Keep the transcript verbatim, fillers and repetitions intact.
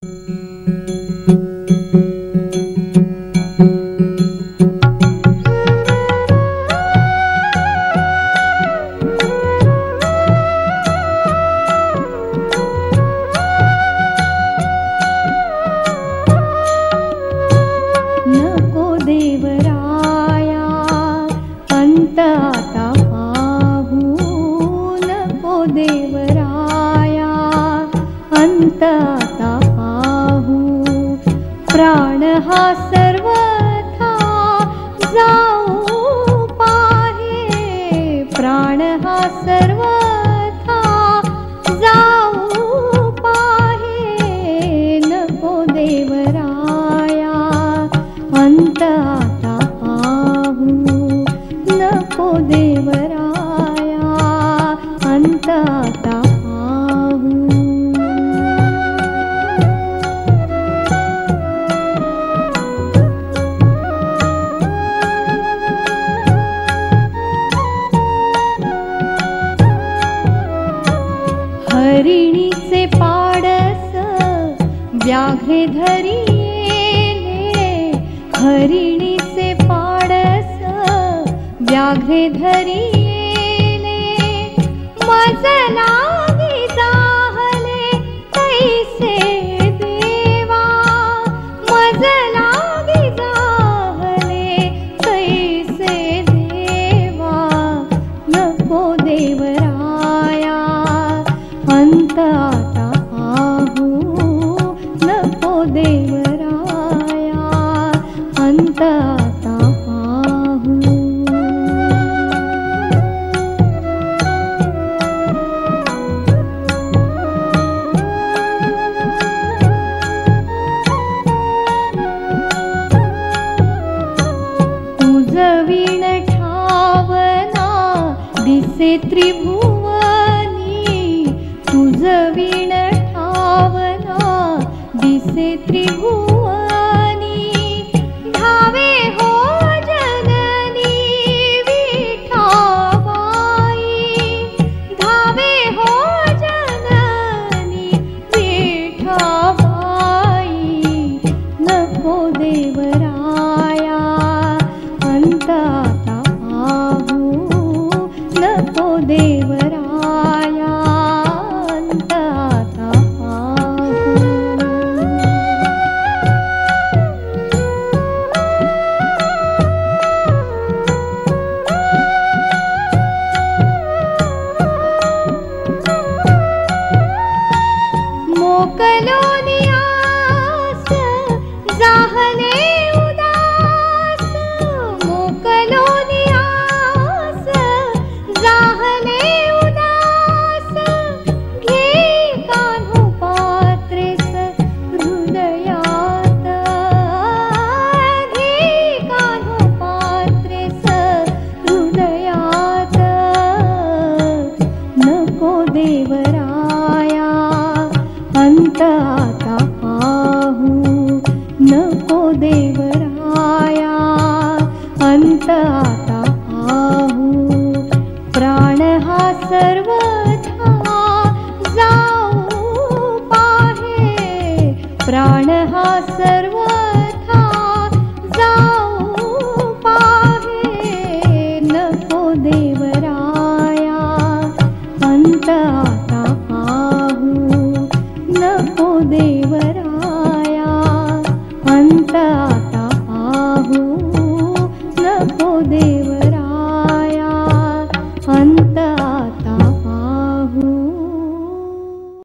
हरिणीचे पाडस व्याघ्रे धरिले, हरिणीचे पाडस व्याघ्रे धरिले, मज लागी जाहले तैसे देवा, मज लागी जाहले तैसे देवा, नको देवराया अंत आता पाहू, नको देवराया अंत आता पाहू. तुझविण ठावना दिसे त्रिभुवनी, तुझविण ठावना दिसे त्रिभुवनी, धावे हो जननी विठाबाई, धावे हो जननी विठाबाई, नको देवराया अंत आता पाहू, नको देवराया अंत आता पाहू. मोकलोनी आस जाहले उदास, मोकलोनी आस जाहले उदास, घे कान्हो पात्रेस हृदयात, घे कान्हो पात्रेस हृदयात, नको देवराया अंत आता पाहू, नको देवराया अंत आता पाहू. प्राण हा सर्वथा जाऊ पाहे, प्राण हा सर्वथा जाऊ पाहे, नको देवराया अंत आता पाहू, नको देवराया अंत आता पाहू, नको देवराया.